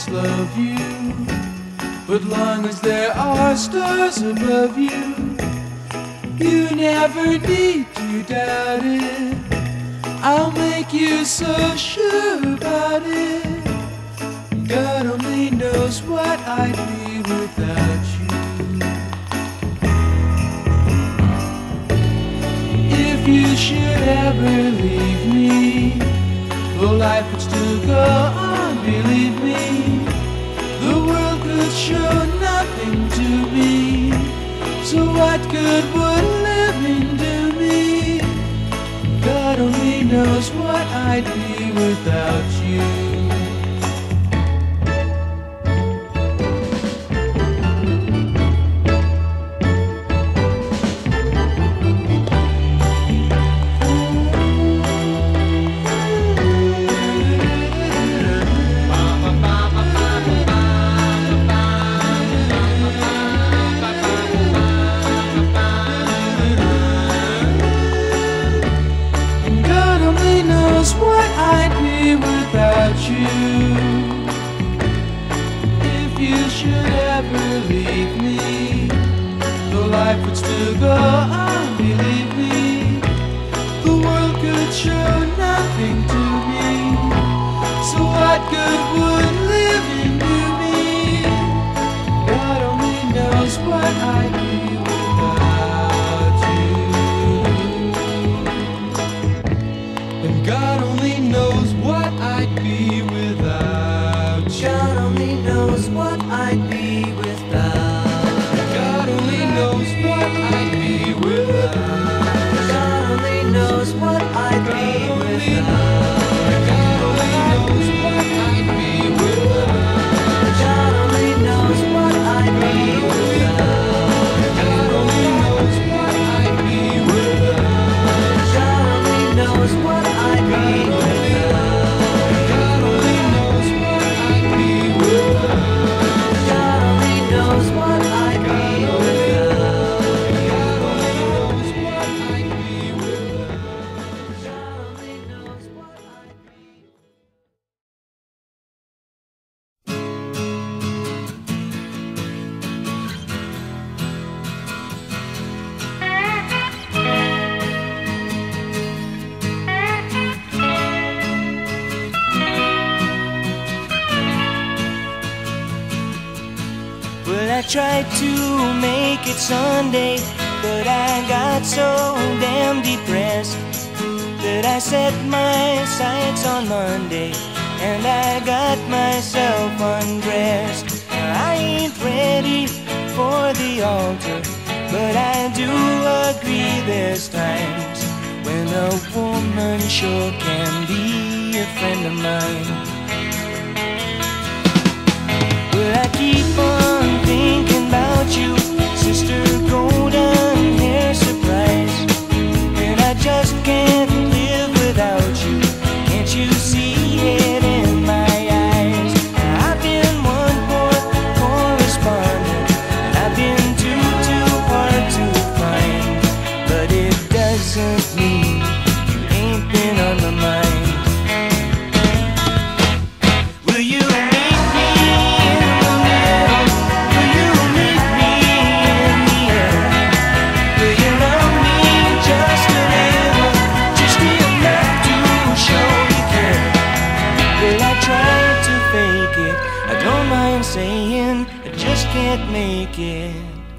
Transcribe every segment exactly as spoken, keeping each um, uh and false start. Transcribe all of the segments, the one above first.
always love you, but long as there are stars above you, you never need to doubt it. I'll make you so sure about it. God only knows what I'd be without you. If you should ever leave me, though life would still go on, believe me, the world could show nothing to me. So what good would living do me? God only knows what I'd be without you. What I'd be without you. If you should ever leave me, though life would still go on, believe me, the world could show nothing to me. So what good would living do me? God only knows what I'd be without you. And God only knows what I'd be without you. God only knows what I'd be without. God only knows what I'd be without. God only knows what I'd be without. God only knows what I'd be without. God only knows what I'd be without. God only knows what I'd be without. God only knows what I'd be without. God only knows what I'd be without. God only knows what I'd be without. God only knows what I'd be without. God only knows what I'd be. Well, I tried to make it Sunday, but I got so damn depressed that I set my sights on Monday and I got myself undressed. I ain't ready for the altar, but I do agree there's times when a woman sure can be a friend of mine. Well, I keep on thinking about you, Sister Golden Hair Surprise, and I just can't live without you. Can't you see it in my eyes? I've been one poor correspondent, and I've been too, too hard to find, but it doesn't mean you ain't been on my mind. Will you meet me in the middle? Will you meet me in the air? Will you love me just a little, just enough to show you care? Well, I tried to fake it, I don't mind saying I just can't make it.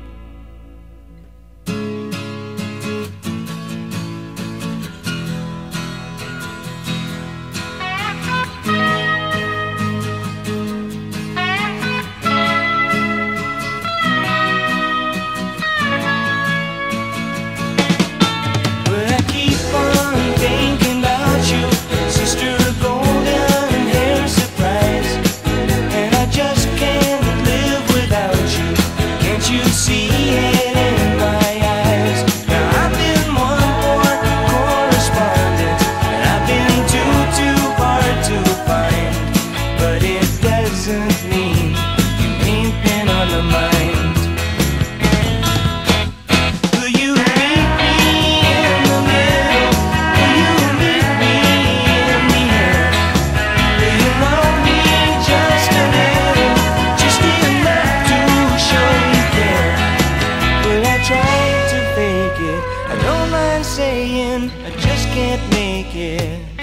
Well, I keep on thinking about you, Sister Golden Hair Surprise, and I just can't live without you. Can't you make it.